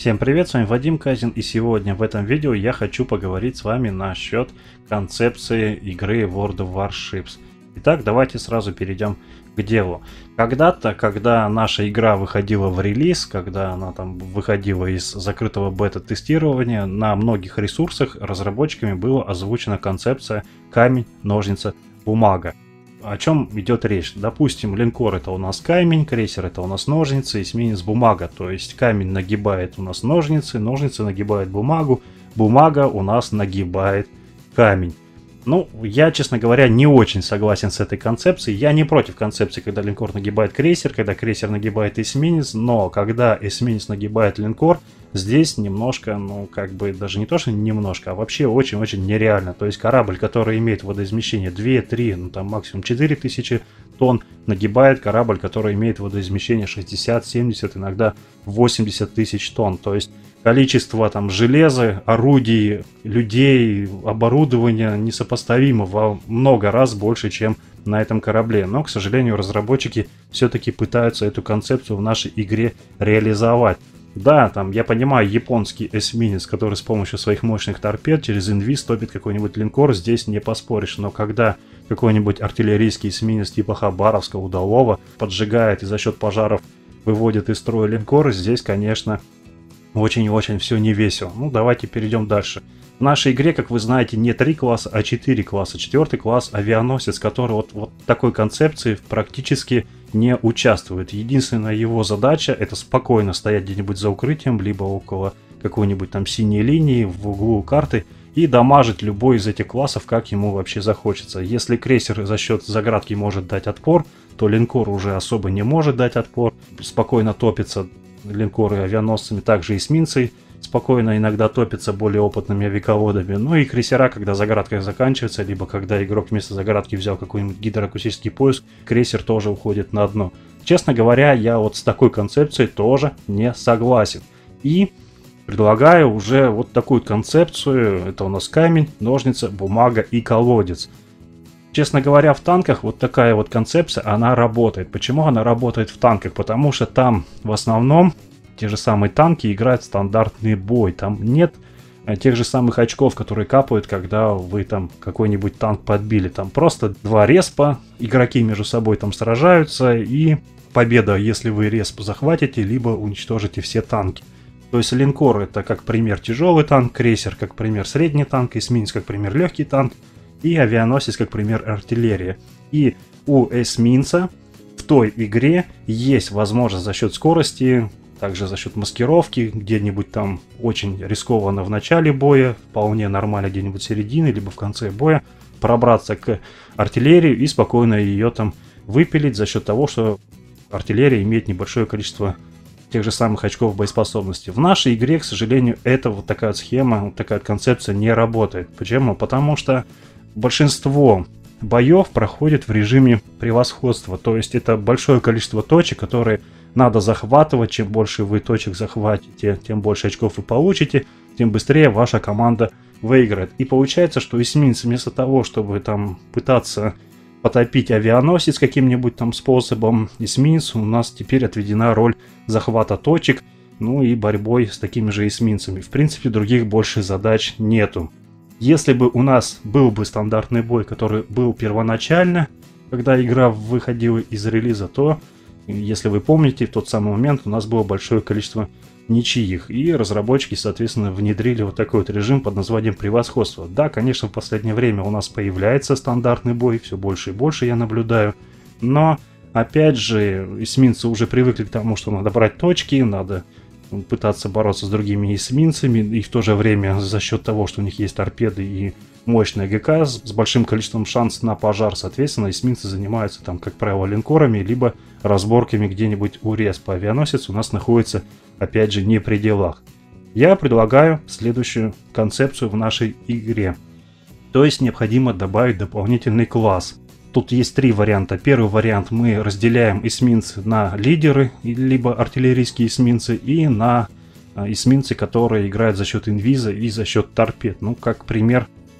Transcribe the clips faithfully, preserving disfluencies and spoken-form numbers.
Всем привет, с вами Вадим Казин, и сегодня в этом видео я хочу поговорить с вами насчет концепции игры World of Warships. Итак, давайте сразу перейдем к делу. Когда-то, когда наша игра выходила в релиз, когда она там выходила из закрытого бета-тестирования, на многих ресурсах разработчиками была озвучена концепция камень, ножницы, бумага. О чем идет речь? Допустим, линкор это у нас камень, крейсер это у нас ножницы, эсминец бумага. То есть камень нагибает у нас ножницы, ножницы нагибают бумагу, бумага у нас нагибает камень. Ну, я, честно говоря, не очень согласен с этой концепцией. Я не против концепции, когда линкор нагибает крейсер, когда крейсер нагибает эсминец, но когда эсминец нагибает линкор, здесь немножко, ну, как бы, даже не то, что немножко, а вообще очень-очень нереально. То есть корабль, который имеет водоизмещение две-три, ну, там максимум четыре тысячи тонн, нагибает корабль, который имеет водоизмещение шестьдесят-семьдесят, иногда восемьдесят тысяч тонн. То есть количество там железа, орудий, людей, оборудования несопоставимо во много раз больше, чем на этом корабле. Но, к сожалению, разработчики все-таки пытаются эту концепцию в нашей игре реализовать. Да, там, я понимаю, японский эсминец, который с помощью своих мощных торпед через инвиз топит какой-нибудь линкор, здесь не поспоришь. Но когда какой-нибудь артиллерийский эсминец типа Хабаровска, Удалова поджигает и за счет пожаров выводит из строя линкор, здесь, конечно, очень-очень все не весело. Ну, давайте перейдем дальше. В нашей игре, как вы знаете, не три класса, а четыре класса. Четвертый класс авианосец, который вот, вот такой концепции практически не участвует. Единственная его задача это спокойно стоять где-нибудь за укрытием, либо около какой-нибудь там синей линии в углу карты и дамажить любой из этих классов, как ему вообще захочется. Если крейсер за счет заградки может дать отпор, то линкор уже особо не может дать отпор. Спокойно топится линкоры авианосцами, также эсминцы спокойно иногда топятся более опытными авиаководами. Ну и крейсера, когда заградка заканчивается, либо когда игрок вместо заградки взял какой-нибудь гидроакустический поиск, крейсер тоже уходит на дно. Честно говоря, я вот с такой концепцией тоже не согласен. И предлагаю уже вот такую концепцию. Это у нас камень, ножницы, бумага и колодец. Честно говоря, в танках вот такая вот концепция, она работает. Почему она работает в танках? Потому что там в основном те же самые танки играют стандартный бой. Там нет тех же самых очков, которые капают, когда вы там какой-нибудь танк подбили. Там просто два респа, игроки между собой там сражаются, и победа, если вы респ захватите, либо уничтожите все танки. То есть линкор это как пример тяжелый танк, крейсер как пример средний танк, эсминец как пример легкий танк, и авианосец как пример артиллерия. И у эсминца в той игре есть возможность за счет скорости, также за счет маскировки, где-нибудь там очень рискованно в начале боя, вполне нормально где-нибудь в середине, либо в конце боя, пробраться к артиллерии и спокойно ее там выпилить за счет того, что артиллерия имеет небольшое количество тех же самых очков боеспособности. В нашей игре, к сожалению, эта вот такая вот схема, вот такая вот концепция не работает. Почему? Потому что большинство боев проходит в режиме превосходства. То есть это большое количество точек, которые надо захватывать. Чем больше вы точек захватите, тем больше очков вы получите, тем быстрее ваша команда выиграет. И получается, что эсминец вместо того, чтобы там пытаться потопить авианосец каким-нибудь там способом, эсминцу у нас теперь отведена роль захвата точек, ну и борьбой с такими же эсминцами. В принципе, других больше задач нету. Если бы у нас был бы стандартный бой, который был первоначально, когда игра выходила из релиза, то, если вы помните, в тот самый момент у нас было большое количество ничьих. И разработчики, соответственно, внедрили вот такой вот режим под названием превосходство. Да, конечно, в последнее время у нас появляется стандартный бой, все больше и больше я наблюдаю. Но, опять же, эсминцы уже привыкли к тому, что надо брать точки, надо пытаться бороться с другими эсминцами, и в то же время за счет того, что у них есть торпеды и мощная ГК с большим количеством шансов на пожар, соответственно, эсминцы занимаются там, как правило, линкорами, либо разборками где-нибудь у респа. Авианосец у нас находится, опять же, не при делах. Я предлагаю следующую концепцию в нашей игре. То есть необходимо добавить дополнительный класс. Тут есть три варианта. Первый вариант: мы разделяем эсминцы на лидеры, либо артиллерийские эсминцы, и на эсминцы, которые играют за счет инвиза и за счет торпед. Ну, как пример,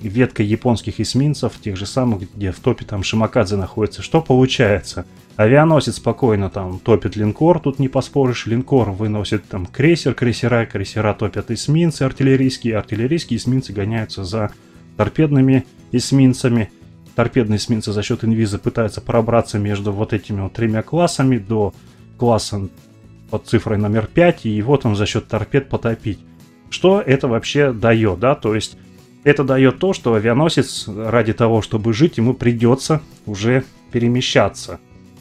веткой японских эсминцев, тех же самых, где в топе там Шимакадзе находится. Что получается? Авианосец спокойно там топит линкор, тут не поспоришь, линкор выносит там крейсер, крейсера, крейсера топят эсминцы артиллерийские, артиллерийские эсминцы гоняются за торпедными эсминцами. Торпедные эсминцы за счет инвиза пытаются пробраться между вот этими вот тремя классами до класса под цифрой номер пять, и вот он за счет торпед потопить. Что это вообще дает, да? То есть это дает то, что авианосец ради того, чтобы жить, ему придется уже перемещаться.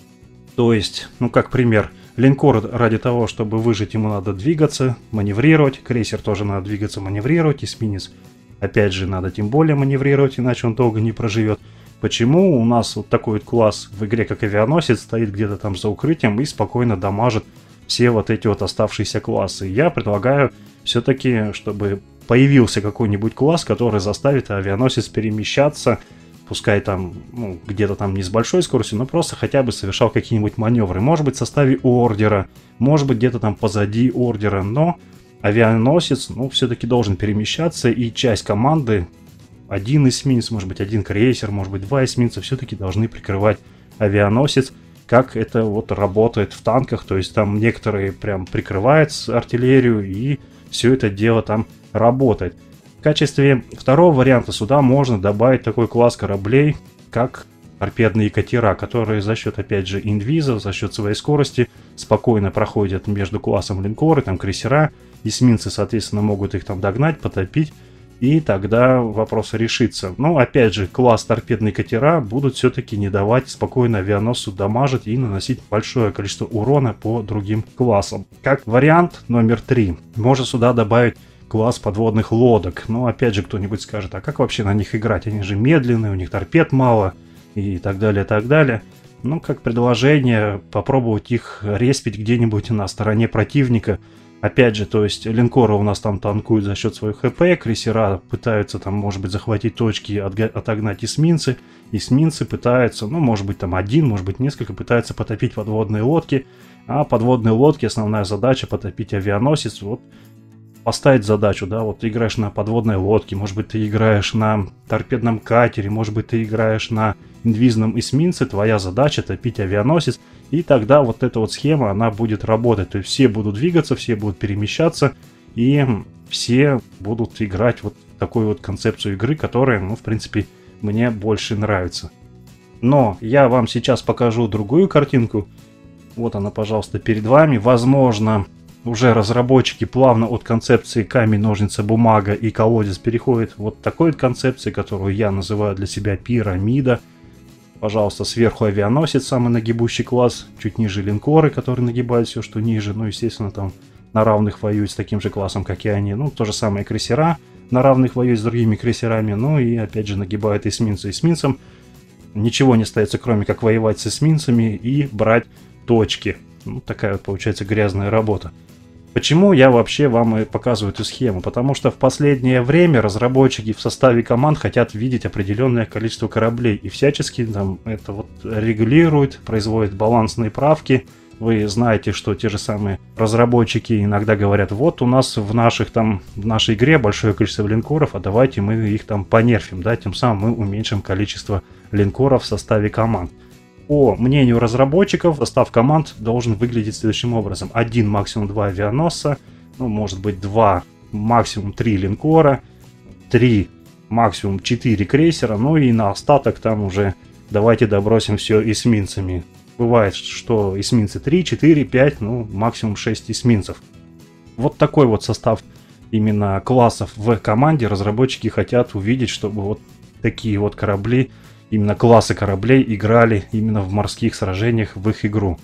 То есть, ну как пример, линкор ради того, чтобы выжить, ему надо двигаться, маневрировать, крейсер тоже надо двигаться, маневрировать, эсминец опять же надо тем более маневрировать, иначе он долго не проживет. Почему у нас вот такой вот класс в игре, как авианосец, стоит где-то там за укрытием и спокойно дамажит все вот эти вот оставшиеся классы? Я предлагаю все-таки, чтобы появился какой-нибудь класс, который заставит авианосец перемещаться, пускай там, ну, где-то там не с большой скоростью, но просто хотя бы совершал какие-нибудь маневры. Может быть, в составе ордера, может быть, где-то там позади ордера, но авианосец, ну, все-таки должен перемещаться, и часть команды, один эсминец, может быть, один крейсер, может быть, два эсминца, все-таки должны прикрывать авианосец, как это вот работает в танках, то есть там некоторые прям прикрывают артиллерию, и все это дело там работает. В качестве второго варианта сюда можно добавить такой класс кораблей, как торпедные катера, которые за счет, опять же, инвиза, за счет своей скорости спокойно проходят между классом линкоры, там крейсера, эсминцы, соответственно, могут их там догнать, потопить, и тогда вопрос решится. Но, опять же, класс торпедные катера будут все-таки не давать спокойно авианосцу дамажить и наносить большое количество урона по другим классам. Как вариант номер три, можно сюда добавить класс подводных лодок. Но опять же кто-нибудь скажет, а как вообще на них играть? Они же медленные, у них торпед мало и так далее, так далее. Ну, как предложение, попробовать их респить где-нибудь на стороне противника. Опять же, то есть линкоры у нас там танкуют за счет своих ХП, крейсера пытаются там, может быть, захватить точки, отогнать эсминцы. Эсминцы пытаются, ну, может быть, там один, может быть, несколько, пытаются потопить подводные лодки. А подводные лодки, основная задача потопить авианосец. Вот поставить задачу, да, вот ты играешь на подводной лодке, может быть, ты играешь на торпедном катере, может быть, ты играешь на инвизном эсминце, твоя задача топить авианосец, и тогда вот эта вот схема, она будет работать, то есть все будут двигаться, все будут перемещаться, и все будут играть вот такую вот концепцию игры, которая, ну, в принципе, мне больше нравится. Но я вам сейчас покажу другую картинку, вот она, пожалуйста, перед вами, возможно, уже разработчики плавно от концепции камень, ножницы, бумага и колодец переходят вот такой вот концепции, которую я называю для себя пирамида. Пожалуйста, сверху авианосец, самый нагибущий класс, чуть ниже линкоры, которые нагибают все, что ниже. Ну, естественно, там на равных воюют с таким же классом, как и они. Ну, то же самое крейсера на равных воюют с другими крейсерами. Ну, и опять же нагибают эсминцы эсминцам. Ничего не остается, кроме как воевать с эсминцами и брать точки. Ну, такая вот получается грязная работа. Почему я вообще вам и показываю эту схему? Потому что в последнее время разработчики в составе команд хотят видеть определенное количество кораблей и всячески там это вот регулируют, производят балансные правки. Вы знаете, что те же самые разработчики иногда говорят, вот у нас в наших там в нашей игре большое количество линкоров, а давайте мы их там понерфим, да, тем самым мы уменьшим количество линкоров в составе команд. По мнению разработчиков, состав команд должен выглядеть следующим образом. Один, максимум два авианосца, ну, может быть, два, максимум три линкора, три, максимум четыре крейсера, ну и на остаток там уже давайте добросим все эсминцами. Бывает, что эсминцы три, четыре, пять, ну, максимум шесть эсминцев. Вот такой вот состав именно классов в команде разработчики хотят увидеть, чтобы вот такие вот корабли, именно классы кораблей играли именно в морских сражениях в их игру.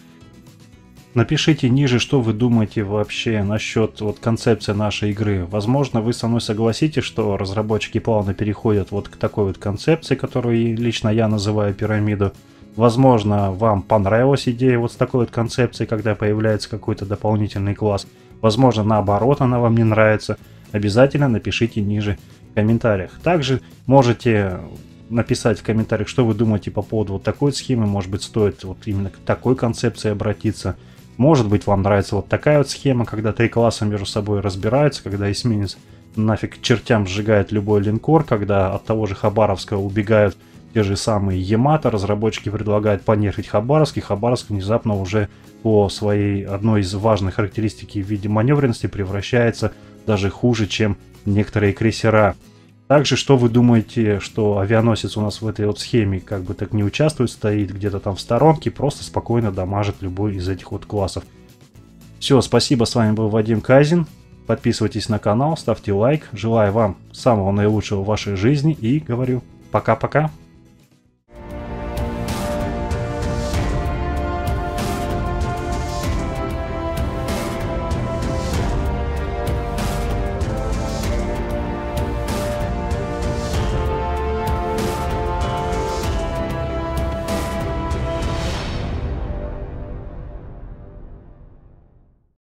Напишите ниже, что вы думаете вообще насчет вот концепции нашей игры. Возможно, вы со мной согласитесь, что разработчики плавно переходят вот к такой вот концепции, которую лично я называю пирамиду. Возможно, вам понравилась идея вот с такой вот концепцией, когда появляется какой-то дополнительный класс. Возможно, наоборот, она вам не нравится. Обязательно напишите ниже в комментариях. Также можете написать в комментариях, что вы думаете по поводу вот такой схемы. Может быть, стоит вот именно к такой концепции обратиться. Может быть, вам нравится вот такая вот схема, когда три класса между собой разбираются, когда эсминец нафиг к чертям сжигает любой линкор, когда от того же Хабаровска убегают те же самые Ямато, разработчики предлагают понерфить Хабаровск, и Хабаровск внезапно уже по своей одной из важных характеристик в виде маневренности превращается даже хуже, чем некоторые крейсера. Также, что вы думаете, что авианосец у нас в этой вот схеме как бы так не участвует, стоит где-то там в сторонке, просто спокойно дамажит любой из этих вот классов. Все, спасибо, с вами был Вадим Казин. Подписывайтесь на канал, ставьте лайк. Желаю вам самого наилучшего в вашей жизни и говорю пока-пока.